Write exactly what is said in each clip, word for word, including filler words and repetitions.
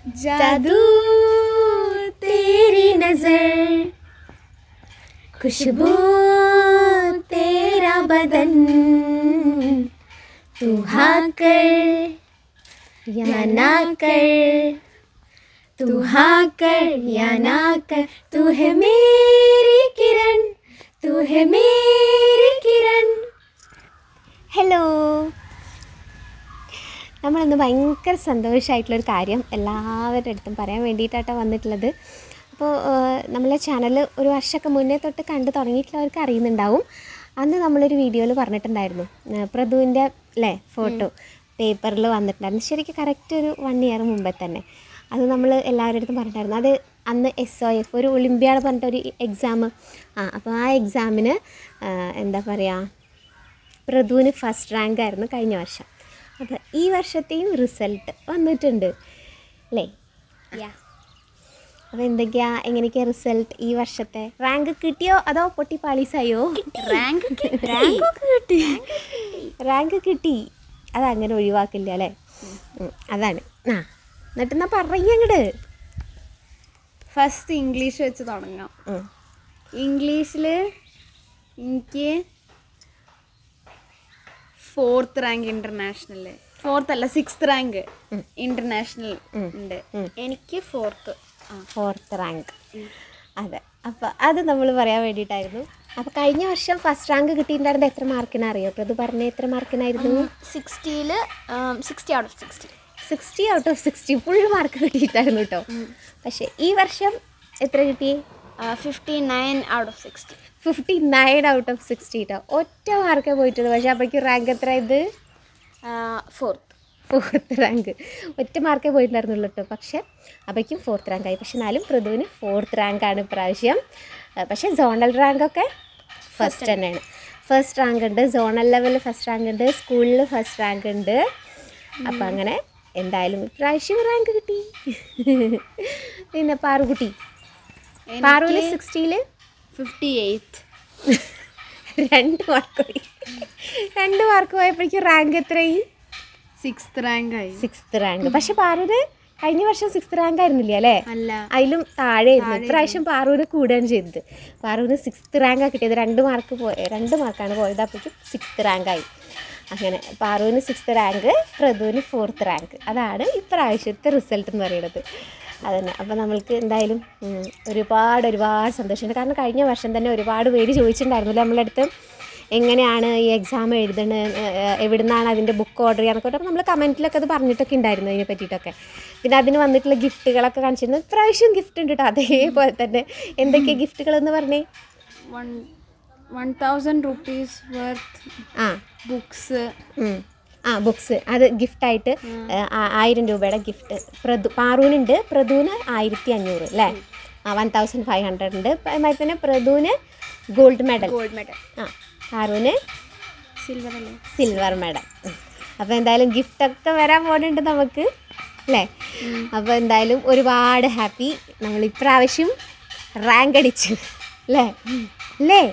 जादू तेरी नजर, खुशबू तेरा बदन, तू हाँ कर या ना कर, तू हाँ कर या ना कर, तू है मेरी किरण, तू है मेरी किरण. ഹലോ, നമ്മളിന്ന് ഭയങ്കര സന്തോഷമായിട്ടുള്ളൊരു കാര്യം എല്ലാവരുടെ അടുത്തും പറയാൻ വേണ്ടിയിട്ടാണ് വന്നിട്ടുള്ളത്. അപ്പോൾ നമ്മളെ ചാനൽ ഒരു വർഷമൊക്കെ മുന്നേ തൊട്ട് കണ്ട് തുടങ്ങിയിട്ടുള്ളവർക്ക് അറിയുന്നുണ്ടാവും. അന്ന് നമ്മളൊരു വീഡിയോയിൽ പറഞ്ഞിട്ടുണ്ടായിരുന്നു പ്രദുവിൻ്റെ അല്ലേ ഫോട്ടോ പേപ്പറിൽ വന്നിട്ടുണ്ടായിരുന്നു. ശരിക്കും കറക്റ്റ് ഒരു വൺ ഇയർ മുമ്പേ തന്നെ അത് നമ്മൾ എല്ലാവരുടെ അടുത്തും പറഞ്ഞിട്ടുണ്ടായിരുന്നു. അത് അന്ന് എസ് ഒ എഫ് ഒരു ഒളിമ്പ്യാഡ് പറഞ്ഞിട്ടൊരു എക്സാം. ആ അപ്പോൾ ആ എക്സാമിന് എന്താ പറയുക, പ്രദുവിന് ഫസ്റ്റ് റാങ്ക് ആയിരുന്നു കഴിഞ്ഞ വർഷം. അപ്പോൾ ഈ വർഷത്തെയും റിസൾട്ട് വന്നിട്ടുണ്ട് അല്ലേ? അപ്പോൾ എന്തൊക്കെയാ എങ്ങനെയൊക്കെയാ റിസൾട്ട്? ഈ വർഷത്തെ റാങ്ക് കിട്ടിയോ അതോ പൊട്ടി പാളീസായോ? റാങ്ക് കിട്ടി, റാങ്ക് കിട്ടി. അതങ്ങനെ ഒഴിവാക്കില്ല അല്ലേ? അതാണ്. ആ എന്നിട്ട് എന്നാ പറയ അങ്ങോട്ട്. ഫസ്റ്റ് ഇംഗ്ലീഷ് വെച്ച് തുടങ്ങാം. ഇംഗ്ലീഷിൽ എനിക്ക് ഫോർത്ത് റാങ്ക് ഇൻ്റർനാഷണൽ, ഫോർത്ത് അല്ല സിക്സ്ത് റാങ്ക് ഇൻ്റർനാഷണൽ ഉണ്ട്. എനിക്ക് ഫോർത്ത് ഫോർത്ത് റാങ്ക്. അതെ, അപ്പോൾ അത് നമ്മൾ പറയാൻ വേണ്ടിയിട്ടായിരുന്നു. അപ്പോൾ കഴിഞ്ഞ വർഷം ഫസ്റ്റ് റാങ്ക് കിട്ടിയിട്ടുണ്ടായിരുന്നത് എത്ര മാർക്കിനാ അറിയോ? അപ്പോൾ അത് പറഞ്ഞ എത്ര മാർക്കിനായിരുന്നു? സിക്സ്റ്റിയിൽ sixty out of sixty sixty out of sixty full mark കിട്ടിയിട്ടായിരുന്നു കേട്ടോ. പക്ഷേ ഈ വർഷം എത്ര കിട്ടി? Fifty nine out of sixty fifty nine out of sixty കേട്ടോ. ഒറ്റ മാർക്കേ പോയിട്ടുള്ളൂ. പക്ഷേ അപ്പോഴേക്കും റാങ്ക് എത്ര ഇത്? Fourth fourth rank. ഒറ്റ മാർക്കേ പോയിട്ടുണ്ടായിരുന്നുള്ളൂ കേട്ടോ. പക്ഷേ അപ്പോഴേക്കും ഫോർത്ത് റാങ്കായി. പക്ഷെ എന്നാലും പ്രദുവിന് ഫോർത്ത് റാങ്കാണ് ഇപ്രാവശ്യം. പക്ഷേ സോണൽ റാങ്കൊക്കെ ഫസ്റ്റ് തന്നെയാണ്. ഫസ്റ്റ് റാങ്ക് ഉണ്ട്, സോണൽ ലെവലിൽ ഫസ്റ്റ് റാങ്ക് ഉണ്ട്, സ്കൂളിൽ ഫസ്റ്റ് റാങ്ക് ഉണ്ട്. അപ്പം അങ്ങനെ എന്തായാലും ഇപ്രാവശ്യം റാങ്ക് കിട്ടി. പിന്നെ പാറുകുട്ടി, പാറുവിൽ സിക്സ്റ്റിയിൽ ഫിഫ്റ്റി എയ്റ്റ് രണ്ട് മാർക്ക് പോയി. രണ്ട് മാർക്ക് പോയപ്പോഴേക്കും റാങ്ക് എത്രയായി? സിക്സ്ത് റാങ്ക് ആയി. Sixth rank. പക്ഷെ പാറുവിന് കഴിഞ്ഞ വർഷം സിക്സ്ത് റാങ്ക് ആയിരുന്നില്ല അല്ലേ? അല്ല, അതിലും താഴെയായിരുന്നു. ഇപ്രാവശ്യം പാറുവിന് കൂടുകയാണ് ചെയ്തത്. പാറുവിന് സിക്സ്ത് റാങ്കാണ് കിട്ടിയത്. രണ്ട് മാർക്ക് പോയ രണ്ട് മാർക്കാണ് പോയത്. അപ്പോഴേക്കും സിക്സ്ത് റാങ്കായി. അങ്ങനെ പാറുവിന് സിക്സ്ത് റാങ്ക്, പ്രദുവിന് ഫോർത്ത് റാങ്ക്. അതാണ് ഇപ്രാവശ്യത്തെ റിസൾട്ട് എന്ന് പറയുന്നത്. അതന്നെ. അപ്പോൾ നമ്മൾക്ക് എന്തായാലും ഒരുപാട് ഒരുപാട് സന്തോഷമുണ്ട്. കാരണം കഴിഞ്ഞ വർഷം തന്നെ ഒരുപാട് പേര് ചോദിച്ചിട്ടുണ്ടായിരുന്നല്ലോ നമ്മളെ അടുത്ത് എങ്ങനെയാണ് ഈ എക്സാം എഴുതണത്, എവിടെ നിന്നാണ് അതിൻ്റെ ബുക്ക് ഓർഡർ ചെയ്യാനൊക്കെ. അപ്പോൾ നമ്മൾ കമൻറ്റിലൊക്കെ അത് പറഞ്ഞിട്ടൊക്കെ ഉണ്ടായിരുന്നു അതിനെ പറ്റിയിട്ടൊക്കെ. പിന്നെ അതിന് വന്നിട്ടുള്ള ഗിഫ്റ്റുകളൊക്കെ കാണിച്ചിരുന്നു. ഇപ്രാവശ്യം ഗിഫ്റ്റ് ഉണ്ട് കേട്ടോ. അതേപോലെ തന്നെ എന്തൊക്കെയാണ് ഗിഫ്റ്റുകളെന്ന് പറഞ്ഞേ? One one thousand rupees worth ആ ബുക്സ്. ആ ബുക്സ് അത് ഗിഫ്റ്റായിട്ട് ആയിരം രൂപയുടെ ഗിഫ്റ്റ് പ്രദു പാറുവിനുണ്ട്. പ്രദുവിന് ആയിരത്തി അഞ്ഞൂറ് അല്ലേ? ആ വൺ തൗസൻഡ് ഫൈവ് ഹൺഡ്രഡ് ഉണ്ട്. അതുമാതിരി തന്നെ പ്രദുവിന് ഗോൾഡ് മെഡൽ. Gold medal. ആ പാറുവിന് സിൽവർ അല്ലേ? Silver medal. അപ്പോൾ എന്തായാലും ഗിഫ്റ്റൊക്കെ വരാൻ പോകുന്നുണ്ട് നമുക്ക് അല്ലേ? അപ്പോൾ എന്തായാലും ഒരുപാട് ഹാപ്പി. നമ്മൾ ഇപ്രാവശ്യം റാങ്ക് അടിച്ചു അല്ലേ? അല്ലേ?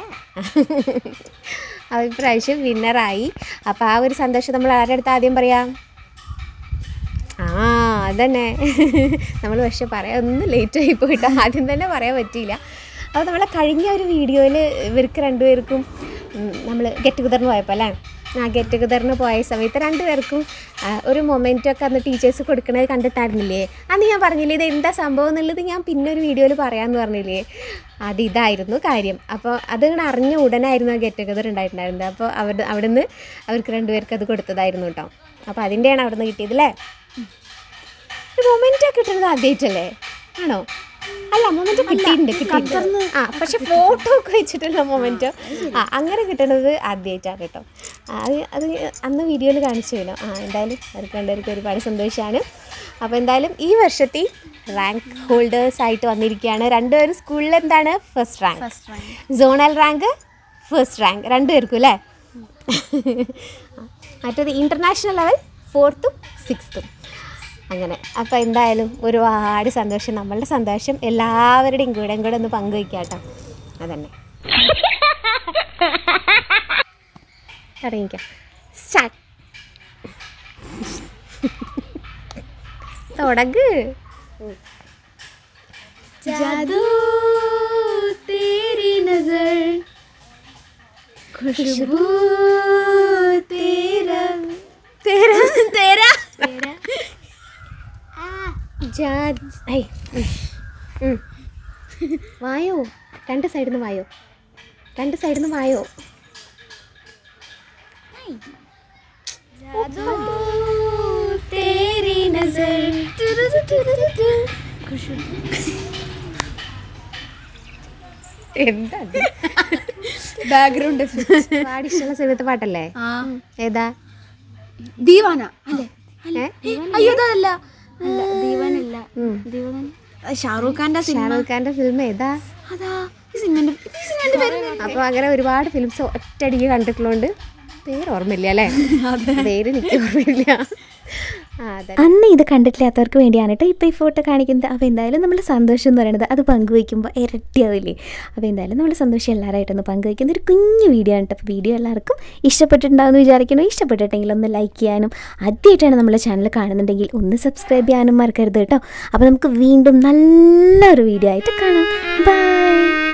അഭിപ്രാവശ്യം വിന്നറായി. അപ്പോൾ ആ ഒരു സന്തോഷം നമ്മൾ ആരുടെ അടുത്ത് ആദ്യം പറയാം? ആ അതന്നെ. നമ്മൾ പക്ഷെ പറയാൻ ഒന്ന് ലേറ്റായി പോയിട്ട് ആദ്യം തന്നെ പറയാൻ പറ്റിയില്ല. അപ്പോൾ നമ്മളെ കഴിഞ്ഞ ഒരു വീഡിയോയിൽ ഇവർക്ക് രണ്ടുപേർക്കും നമ്മൾ ഗെറ്റ് ടുഗദറിന് പോയപ്പോൾ അല്ലേ? ആ ഗെറ്റ് ടുഗദറിന് പോയ സമയത്ത് രണ്ടുപേർക്കും ഒരു മൊമെൻറ്റൊക്കെ അന്ന് ടീച്ചേഴ്സ് കൊടുക്കുന്നത് കണ്ടിട്ടായിരുന്നില്ലേ? അന്ന് ഞാൻ പറഞ്ഞില്ലേ ഇത് എന്താ സംഭവം എന്നുള്ളത് ഞാൻ പിന്നെ ഒരു വീഡിയോയിൽ പറയാമെന്ന് പറഞ്ഞില്ലേ? അത് ഇതായിരുന്നു കാര്യം. അപ്പോൾ അതിങ്ങനെ അറിഞ്ഞ ഉടനായിരുന്നു ആ ഗെറ്റ് ടുഗദർ ഉണ്ടായിട്ടുണ്ടായിരുന്നത്. അപ്പോൾ അവിടെ അവിടെ നിന്ന് അവർക്ക് രണ്ടുപേർക്ക് അത് കൊടുത്തതായിരുന്നു കേട്ടോ. അപ്പോൾ അതിൻ്റെയാണ് അവിടെ നിന്ന് കിട്ടിയത് അല്ലേ? ഒരു മൊമെൻറ്റൊക്കെ കിട്ടുന്നത് ആദ്യമായിട്ടല്ലേ? ആണോ? അല്ല, മൊമെൻറ്റോ കിട്ടിയിട്ടുണ്ട് കിട്ടിയിട്ടുണ്ട് ആ പക്ഷെ ഫോട്ടോ ഒക്കെ വെച്ചിട്ടുള്ള മൊമെൻറ്റോ ആ അങ്ങനെ കിട്ടുന്നത് ആദ്യമായിട്ടാണ് കേട്ടോ. അത് അത് അന്ന് വീഡിയോയിൽ കാണിച്ചുവല്ലോ. ആ എന്തായാലും അവർക്ക് രണ്ടുപേർക്ക് ഒരുപാട് സന്തോഷമാണ്. അപ്പോൾ എന്തായാലും ഈ വർഷത്തെ റാങ്ക് ഹോൾഡേഴ്സ് ആയിട്ട് വന്നിരിക്കുകയാണ് രണ്ടുപേരും. സ്കൂളിൽ എന്താണ് first rank, zonal rank first rank രണ്ടുപേർക്കും അല്ലേ? മറ്റേത് ഇൻ്റർനാഷണൽ ലെവൽ ഫോർത്തും സിക്സ്ത്തും അങ്ങനെ. അപ്പോൾ എന്തായാലും ഒരുപാട് സന്തോഷം. നമ്മളുടെ സന്തോഷം എല്ലാവരുടെയും കൂടെ കൂടെ ഒന്ന് പങ്കുവയ്ക്കാം കേട്ടോ. അതന്നെ. തുടങ്ങിക്കാം. സ്റ്റാർട്ട്. തുടങ്ങ്. जादू तेरी नजर खुशबू तेरा तेरा तेरा ജാ- ഐ, ഉം, ഉം. വായോ, രണ്ട് സൈഡിൽ നിന്ന് വായോ, രണ്ട് സൈഡിൽ നിന്ന് വായോ. जादू तेरी नजर खुशबू എന്താ ബാക്ക്ഗ്രൗണ്ട് പാടി ഇഷ്ടമുള്ള സിനിമത്തെ പാട്ടല്ലേ? ഏതാ? ദീവാന അല്ലേ? ഏ? അയ്യോ അതല്ല, ദീവാനല്ല, ദീവാന ഷാറൂഖ് ഖാന്റെ സിനിമ. ഷാറൂഖ് ഖാന്റെ ഫിലിം ഏതാ? അതാ ഈ സിനിമന്റെ ഈ സിനിമന്റെ പേര് അപ്പോൾ അങ്ങനെ ഒരുപാട് ഫിലിംസ് ഒറ്റയടിക്ക് കണ്ടിട്ടുള്ളതുകൊണ്ട് പേര് ഓർമ്മയില്ല അല്ലേ? പേര് എനിക്ക് ഓർമ്മയില്ല. അന്ന് ഇത് കണ്ടിട്ടില്ലാത്തവർക്ക് വേണ്ടിയാണ് കേട്ടോ ഇപ്പോൾ ഈ ഫോട്ടോ കാണിക്കുന്നത്. അപ്പോൾ എന്തായാലും നമ്മുടെ സന്തോഷം എന്ന് പറയുന്നത് അത് പങ്കുവയ്ക്കുമ്പോൾ ഇരട്ടിയാവില്ലേ? അപ്പോൾ എന്തായാലും നമ്മുടെ സന്തോഷം എല്ലാവരായിട്ടൊന്ന് പങ്കുവയ്ക്കുന്ന ഒരു കുഞ്ഞു വീഡിയോ ആണ് കേട്ടോ. അപ്പോൾ വീഡിയോ എല്ലാവർക്കും ഇഷ്ടപ്പെട്ടിട്ടുണ്ടാവുമെന്ന് വിചാരിക്കുന്നു. ഇഷ്ടപ്പെട്ടിട്ടെങ്കിൽ ഒന്ന് ലൈക്ക് ചെയ്യാനും ആദ്യമായിട്ടാണ് നമ്മുടെ ചാനൽ കാണുന്നുണ്ടെങ്കിൽ ഒന്ന് സബ്സ്ക്രൈബ് ചെയ്യാനും മറക്കരുത് കേട്ടോ. അപ്പോൾ നമുക്ക് വീണ്ടും നല്ലൊരു വീഡിയോ ആയിട്ട് കാണാം. ബൈ.